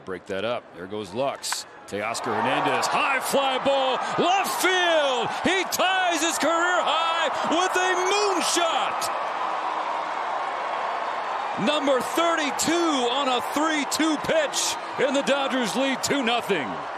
break that up. There goes Lux. Teoscar Hernandez, high fly ball, left field. He ties his career high with a moonshot. Number 32 on a 3-2 pitch, and the Dodgers lead 2-0.